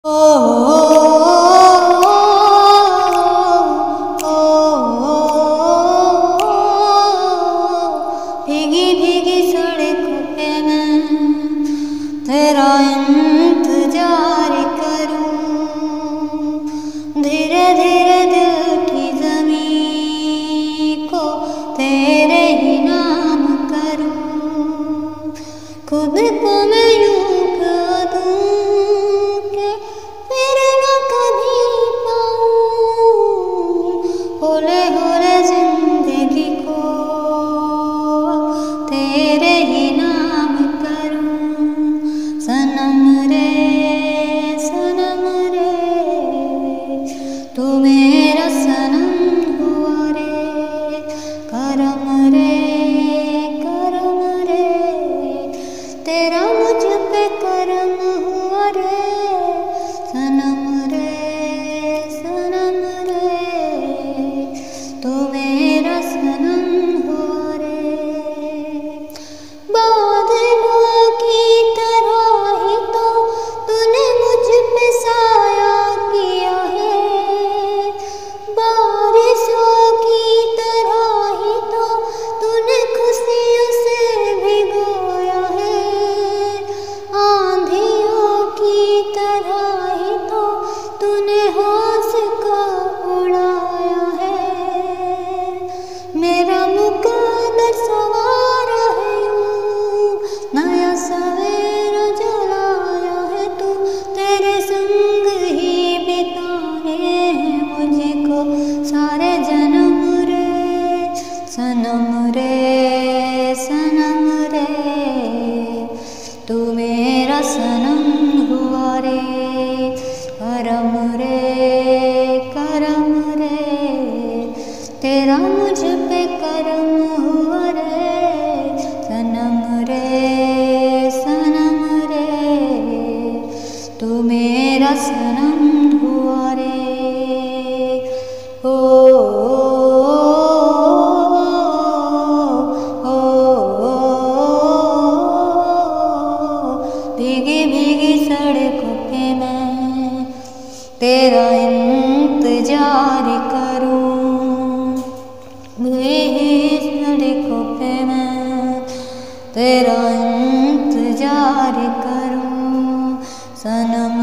भीगी भीगी सड़कों पे मैं तेरा इंतजार करूं, धीरे धीरे दिल की ज़मीं को तेरे ही नाम करूं, खुद को मैं यूं कह दूं कि फिर न कभी पाऊं, होले होले जिंदगी को तेरे ही नाम करूं। सनम रे तू मेरा सनम हुआ रे, करम रे तेरा मुझ पे करम हुआ रे। सनम रे तू मेरा सनम हुआ रे। बादलों की तरह ही तो तूने मुझ पे साया किया है, बारिशों की तरह ही तो तूने खुशियों से भिगोया है, आंधियों की तरह ही तो तूने होश को उड़ाया है। मेरा मुकद्दर सवार है यूं, नया सवेरा जलाया है तू, तेरे संग ही बिताए हैं मुझको सारे जन्म रे। सनम रे तू मेरा सनम हुआ रे, करम रे तेरा मुझ पे करम हुआ रे। सनम रे तू मेरा सनम हुआ रे। भीगी भीगी सड़कों पे मैं तेरा इंतजार करूं, भीगी सड़कों पे मैं तेरा इंतजार करूं। सनम